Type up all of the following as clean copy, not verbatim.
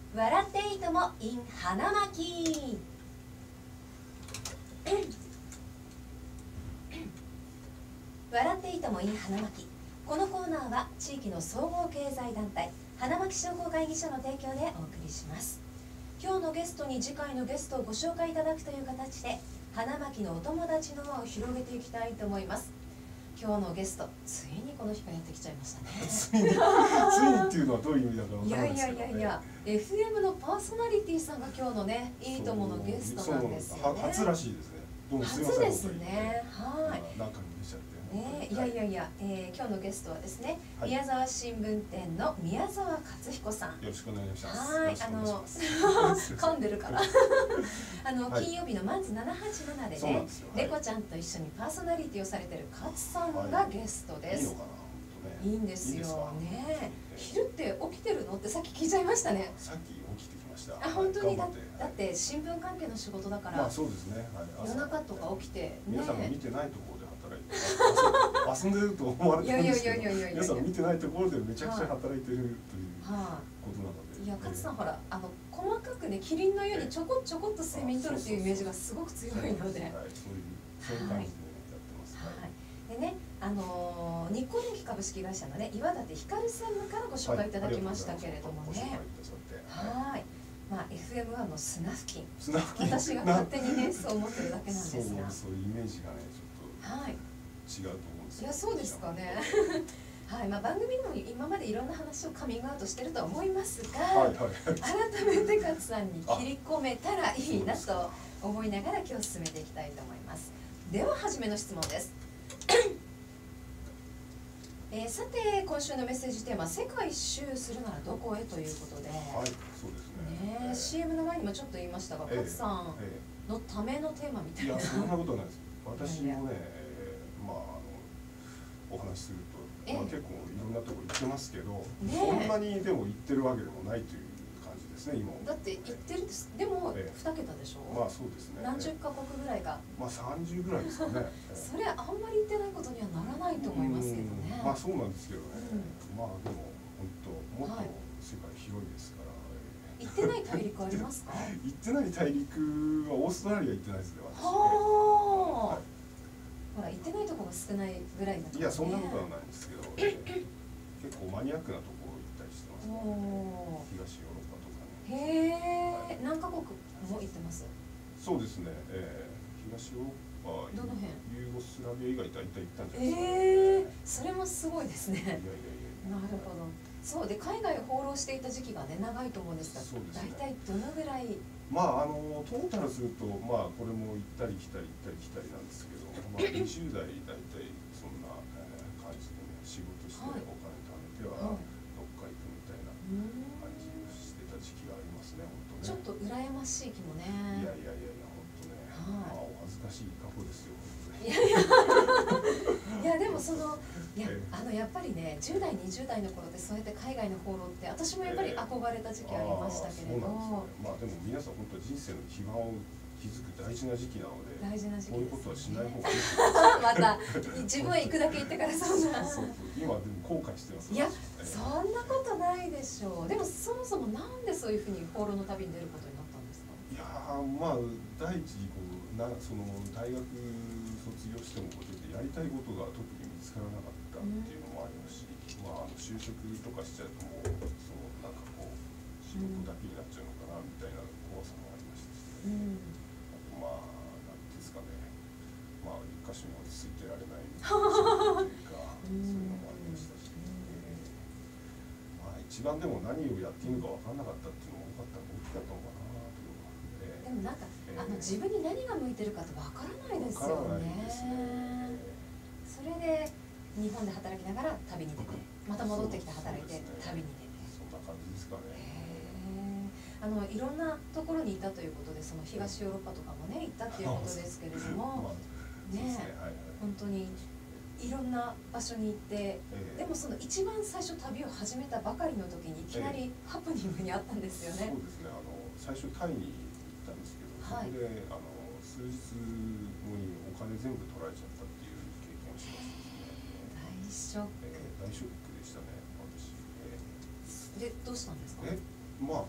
笑っていいとも in 花巻。笑っていいとも in 花巻。このコーナーは地域の総合経済団体花巻商工会議所の提供でお送りします。今日のゲストに次回のゲストをご紹介いただくという形で花巻のお友達の輪を広げていきたいと思います。今日のゲスト、ついにこの日がやってきちゃいましたね。 ついにっていうのはどういう意味だかわからないですけどね。 いや FM のパーソナリティさんが今日のね、いいとものゲストなんですよね。 初らしいですね。どうもすいません。 初ですね。はい。 なんかに出ちゃって。 今日のゲストはですね、宮沢新聞店の宮沢克彦さん。 よろしくお願いします。 はい、噛んでるから金曜日のマンズ787でね、猫ちゃんと一緒にパーソナリティをされてる勝さんがゲストです。 いいのかな。 いいんですよね。昼って起きてるのってさっき聞いちゃいましたね。 さっき起きてきました。 あ、本当にだって新聞関係の仕事だから。 まあそうですね。 夜中とか起きて皆さんが見てないところで働いて遊んでると思われてるんですけど、皆さん見てないところでめちゃくちゃ働いてるということなので。 いや、勝さんほら細かくね、キリンのようにちょこっと睡眠とるっていうイメージがすごく強いので、 そういう感じでやってます。 でね、日光電機株式会社のね、岩立光専務からご紹介いただきましたけれどもね。はい。まあ FM1 の砂付近。私が勝手にね、そう思ってるだけなんですが。 そういうイメージがね、ちょっと違うと思うんですよ。 いや、そうですかね。はい、まあ番組でも今までいろんな話をカミングアウトしてるとは思いますが、改めて勝さんに切り込めたらいいなと思いながら今日進めていきたいと思います。では初めの質問です。さて今週のメッセージテーマ、世界一周するならどこへということで、 はい、そうですね。 CM の前にもちょっと言いましたが、勝さんのためのテーマみたいな。 いや、そんなことないです。私もね、まあお話しすると、まあ結構いろんなところ行ってますけど、そんなにでも行ってるわけでもないという感じですね、今。 だって行ってるんです。でも2桁でしょ。 まあそうですね。 何十カ国ぐらいが。 まあ30ぐらいですかね。 それあんまり行ってないことにはならないと思いますけどね。 まあそうなんですけどね。まあでも本当もっと世界広いですから。 行ってない大陸ありますか？ 行ってない大陸はオーストラリア行ってないですね、私。 ほら、行ってないところが少ないぐらいだと。 いや、そんなことはないんですけど、結構マニアックなところ行ったりしてますね。東ヨーロッパとかね。 へえ、何カ国も行ってます？ そうですね。東ヨーロッパ、 どの辺？ ユーゴスラビア以外大体行ったんじゃないですか。 それもすごいですね。なるほど。そうで、海外を放浪していた時期がね、長いと思うんですが、大体どのぐらい？ まあトータルすると、まあこれも行ったり来たりなんですけど、まあ20代大体そんな感じでね、仕事してお金貯めてはどっか行くみたいな感じをしてた時期がありますね、本当ね。 ちょっと羨ましい気もね。 いや、本当ね。まあお恥ずかしい過去ですよ。 いやでもやっぱりね、10代20代の頃でそうやって海外の放浪って私もやっぱり憧れた時期ありましたけれども、 まあでも皆さん本当人生の基盤を築く大事な時期なので、そういうことはしない方がいいです。 また自分は行くだけ行ってからそんな。 今でも後悔してます。 いや、そんなことないでしょう。でもそもそもなんでそういうふうに放浪の旅に出ることになったんですか？ いやまあ第一にその大学卒業してもちょっとやりたいことが特に見つからなかったっていうのもありますし、まあ就職とかしちゃうともうなんか仕事だけになっちゃうのかなみたいな怖さもありましたし、あとまあなんていうんですかね、まあ一箇所に落ち着いてられないというかそういうのもありましたし、まあ一番でも何をやっていいのか分からなかったっていうのも大きかったのかなというのが。 でもなんか自分に何が向いてるかってわからないですよね。それで日本で働きながら旅に出て、また戻ってきて働いて旅に出て。 そんな感じですかね。 いろんなところに行ったということで、その東ヨーロッパとかもね行ったっていうことですけれども、ね、本当にいろんな場所に行って、でもその一番最初旅を始めたばかりの時にいきなりハプニングにあったんですよね。 そうですね。最初タイに行ったんですけど、そこで数日後にお金全部取られちゃったっていう経験をしましたね。大ショックでしたね、私。 でどうしたんですか？ まあ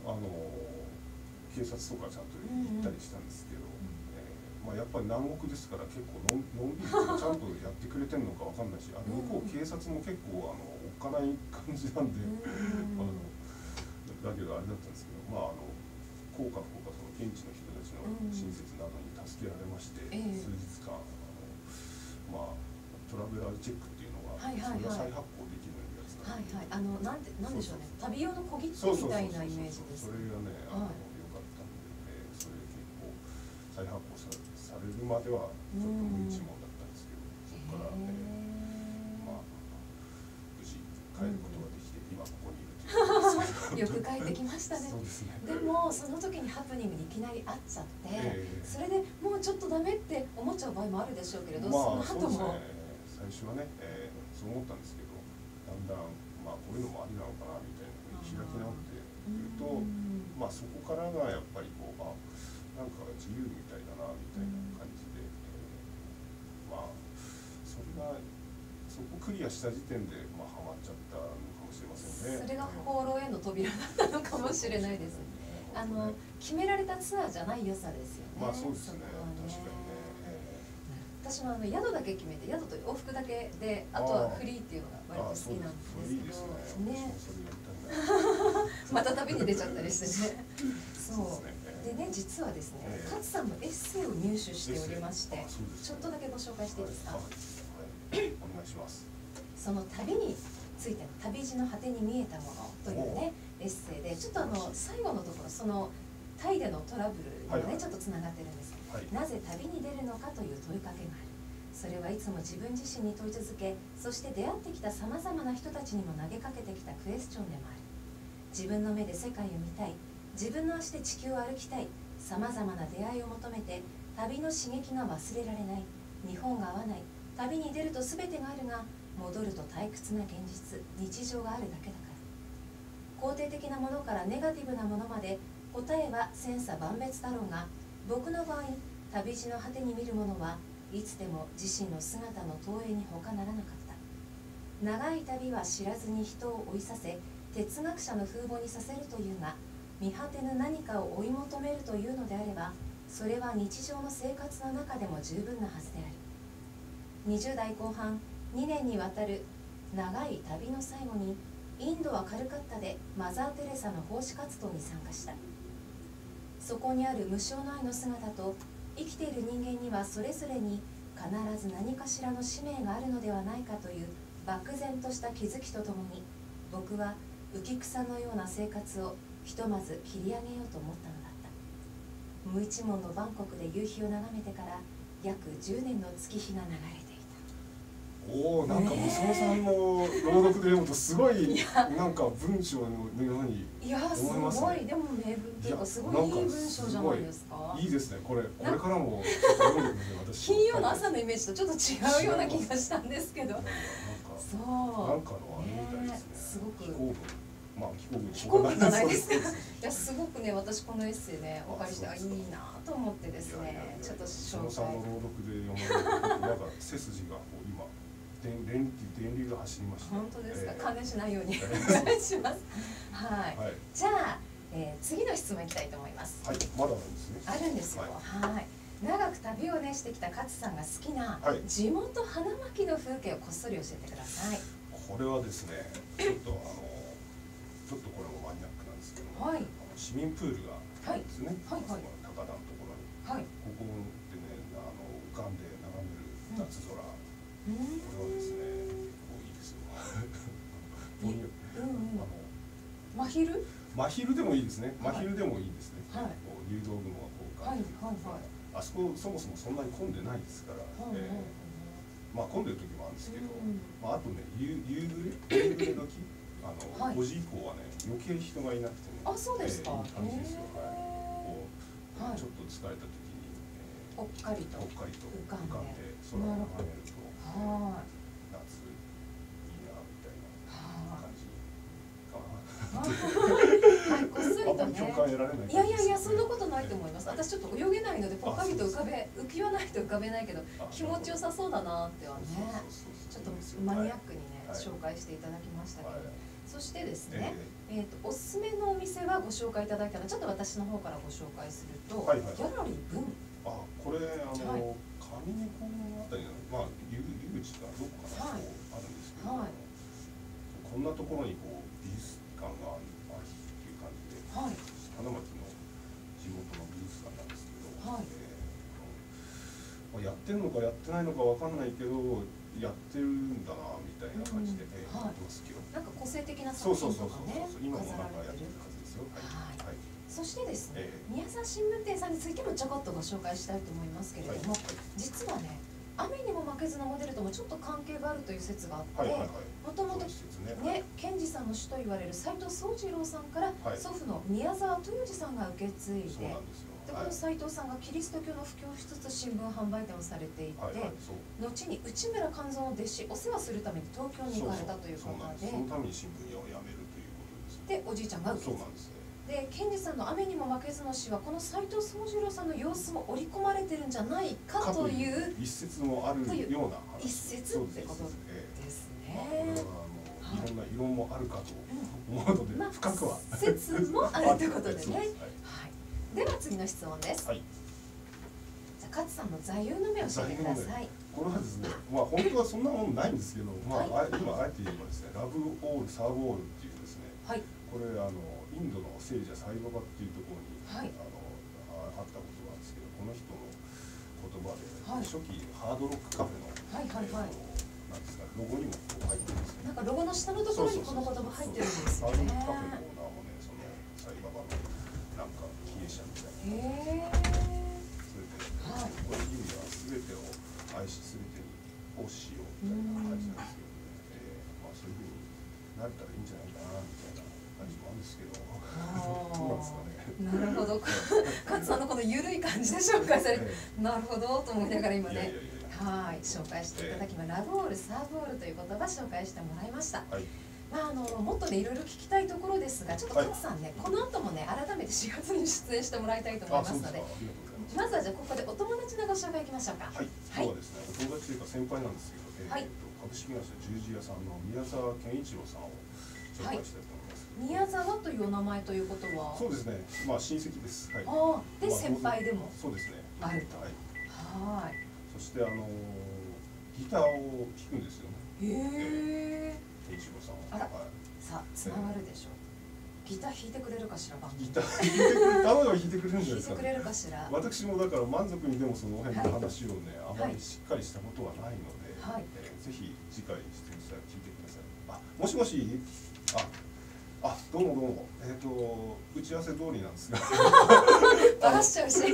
警察とかちゃんと行ったりしたんですけど、まあ、やっぱり南国ですから結構のんびりちゃんとやってくれてるのかわかんないし、向こう警察も結構おっかない感じなんで、だけどあれだったんですけど、まあ効果不効果その現地の人たちの親切などに助けられまして、数日間まあトラベラーチェックっていうのが、それが再発行できるやつなんで、 なんでしょうね、旅用の小切手みたいなイメージです。 それがね良かったんで、それ結構再発行されるまではちょっと無一文だったんですけど、そこからまあ無事帰ることができて今ここにいるというよく帰ってきましたね。でもその時にハプニングにいきなり会っちゃって、それでもうちょっとダメって思っちゃう場合もあるでしょうけれど、その後も最初はね、そう思ったんですけど、だんだんまあこういうのもありなのかなみたいなふうに開き直ってくると、まあそこからがやっぱりこうなんか自由みたいだなみたいな感じで、まあそれがそこクリアした時点でまあハマっちゃったのかもしれませんね。 それが放浪への扉だったのかもしれないですね。決められたツアーじゃない良さですよね。 まあそうですね。確かにね。 私も宿だけ決めて、宿と往復だけで、あとはフリーっていうのが割と好きなんですけどね。また旅に出ちゃったりしてね。そうでね、実はですね、勝さんのエッセイを入手しておりまして、ちょっとだけご紹介していいですか。 お願いします。 その旅についての旅路の果てに見えたものというねエッセイで、ちょっと最後のところ、そのタイでのトラブルにねちょっとつながってるんです。なぜ旅に出るのかという問いかけがある。それはいつも自分自身に問い続け、そして出会ってきたさまざまな人たちにも投げかけてきたクエスチョンでもある。自分の目で世界を見たい、自分の足で地球を歩きたい、さまざまな出会いを求めて旅の刺激が忘れられない、日本が合わない、旅に出ると全てがあるが戻ると退屈な現実、日常があるだけだから。肯定的なものからネガティブなものまで答えは千差万別だろうが、僕の場合旅路の果てに見るものはいつでも自身の姿の投影に他ならなかった。長い旅は知らずに人を追いさせ、哲学者の風貌にさせるというが、見果てぬ何かを追い求めるというのであれば、それは日常の生活の中でも十分なはずである。20代後半2年にわたる長い旅の最後に、インドはカルカッタでマザー・テレサの奉仕活動に参加した。そこにある無償の愛の姿と、生きている人間にはそれぞれに必ず何かしらの使命があるのではないかという漠然とした気づきとともに、僕は浮草のような生活をひとまず切り上げようと思ったのだった。無一文のバンコクで夕日を眺めてから約10年の月日が流れていた。 おお、なんか娘さんの朗読で読むとすごいなんか文章のように思いますね。すごい、でも名文というかすごいいい文章じゃないですか。 いいですね。これからも読んでください。私金曜の朝のイメージとちょっと違うような気がしたんですけど、 そうなんかのあれみたいですね。 すごく気候文じゃないですか。 いや、すごくね、私このエッセイねお借りしていいなと思ってですね、ちょっと紹介。 さんの朗読で読まれるなんか背筋が今電流が走りました。 本当ですか。関連しないようにお願いします。はい。じゃあ次の質問いきたいと思います。 はい。まだあるんですね。 あるんですよ。はい。長く旅をねしてきた勝さんが好きな地元花巻の風景をこっそり教えてください。 これはですね、ちょっとこれもマニアックなんですけど、市民プールがあるんですね。高田のところに。ここでね、浮かんで眺める夏空。これはですね、結構いいですよ。真昼でもいいですね。真昼でもいいですね。入道雲がこう浮かんでる。あそこそもそもそんなに混んでないですから、まあ混んでる時もあるんですけど、あとね、夕暮れ時、5時以降はね、余計人がいなくてね、 そうですか。 いい感じですよ。ちょっと疲れた時にぽっかりと浮かんで空を眺めると、夏いいなみたいな感じかな。 こっそりとね。 共感得られない。 いやそんなことないと思います。私ちょっと泳げないのでぽっかりと浮きはないと浮かべないけど気持ちよさそうだなってはね。ちょっとマニアックにね紹介していただきましたけど、そしてですね、 おすすめのお店はご紹介いただいたので、ちょっと私の方からご紹介すると、 はいはい、 ギャラリー文。 あ、これはい、 上猫のあたりの、まあ入口がどこかな、 はい、 こうあるんですけど、 はい、 こんなところにこう美術館があるっていう感じで、 はい、 花巻の地元の美術館なんですけど、 はい、 やってるのかやってないのかわかんないけど、やってるんだなみたいな感じで、やってますけど、 なんか個性的な作品とかね、 今も飾らなんかやってれてるるはずですよ。はい。はい。 そしてですね、宮沢新聞店さんについてもちょこっとご紹介したいと思いますけれども、実はね、雨にも負けずのモデルともちょっと関係があるという説があって、もともとね、賢治さんの師と言われる斉藤宗次郎さんから祖父の宮沢豊次さんが受け継いで、でこの斉藤さんがキリスト教の布教をしつつ新聞販売店をされていて、後に内村勘三の弟子お世話するために東京に行かれたという方で、 そのために新聞屋を辞めるということです。 でおじいちゃんが受け継いで、賢治さんの雨にも負けずの詩はこの斉藤宗次郎さんの様子も織り込まれてるんじゃないかという一説もあるような一説ってことですね。 これはいろんな異論もあるかと思うので、深くは説もあるということでね。では次の質問です。じゃあ勝さんの座右の銘を教えてください。 これはですね、まあ本当はそんなもんないんですけど、まあ今あえて言えばですね、ラブオールサーブオールっていうですね、これインドの聖者サイババっていうところにあった言葉なんですけど、この人の言葉で初期ハードロックカフェのなんですか、ロゴにも入ってるんですね。 なんかロゴの下のところにこの言葉入ってるんですよね。 ハードロックカフェのオーナーもね、そのサイババのなんか経営者みたいな。それでこれ意味は全てを愛し全てに奉仕しようみたいな感じなんですけどね。まあそういうふうになれたらいいんじゃないかなみたいな感じもあるんですけど。 なるほど。勝さんのこの緩い感じで紹介されて、なるほどと思いながら今ね、紹介していただきます。ラブオールサーブオールという言葉紹介してもらいました。まあもっとねいろいろ聞きたいところですが、ちょっと勝さんね、この後もね改めて4月に出演してもらいたいと思いますので、まずはじゃあここでお友達のご紹介いきましょうか。 はい。今日はですね、お友達というか先輩なんですけど、株式会社十字屋さんの宮沢健一郎さんを紹介したいと思います。 宮沢というお名前ということは、 そうですね。まあ親戚です。 で先輩でもそうですね。 あると。 そしてギターを弾くんですよね。健一郎さんは。 さあつながるでしょう。ギター弾いてくれるかしら。 ギター弾いてくれるんじゃないですか。 弾いてくれるかしら。 私もだから満足にでもその辺の話をね、あまりしっかりしたことはないので、ぜひ次回出演したら聞いてください。もしもし。どうもどうも。打ち合わせ通りなんですが。 バラしちゃうし。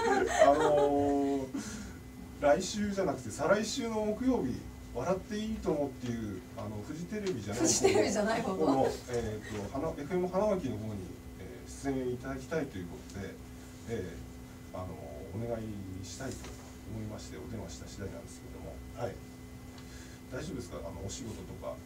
来週じゃなくて再来週の木曜日。笑っていいと思っていうフジテレビじゃない方のFM 花巻の方に出演いただきたいということで、お願いしたいと思いましてお電話した次第なんですけれども、大丈夫ですか、お仕事とか。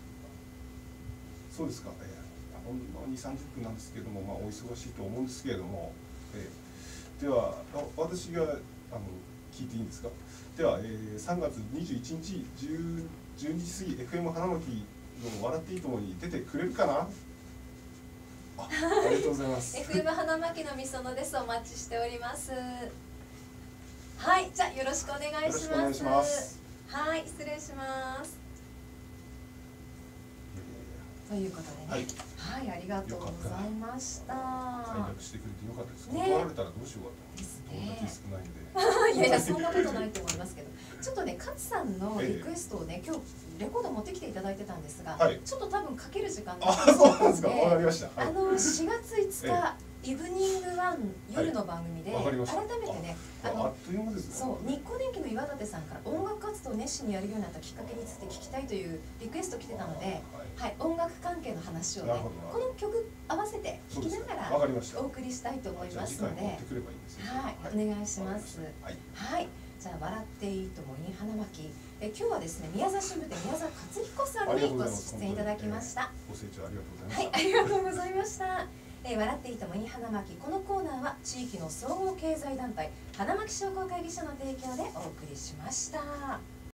そうですか、ほんの2、30分なんですけれども、お忙しいと思うんですけれども、では私が聞いていいんですか。では、3月21日12時過ぎ FM 花巻の笑っていいともに出てくれるかな。ありがとうございます。 FM 花巻のみそのです。お待ちしております。はい、じゃあよろしくお願いします。はい、失礼します。ということでね、ありがとうございました。 快諾してくれてよかったです。断られたらどうしようかと。友達少ないんで。 いやそんなことないと思いますけど、ちょっとね勝さんのリクエストをね今日レコード持ってきていただいてたんですが、ちょっと多分かける時間がそうなんですか。わかりました。 4月5日イブニングワン夜の番組で改めてね、 あっという間ですね。 そう日光電機の岩立さんから音楽活動を熱心にやるようになったきっかけについて聞きたいというリクエスト来てたので、音楽関係の話をねこの曲合わせて聴きながらお送りしたいと思いますので、お願いします。はい、じゃあ笑っていいともいい花巻、今日はですね宮沢新聞店宮沢克彦さんにご出演いただきました。 ご清聴ありがとうございました。 はい、ありがとうございました。笑っていいともいい花巻、このコーナーは地域の総合経済団体花巻商工会議所の提供でお送りしました。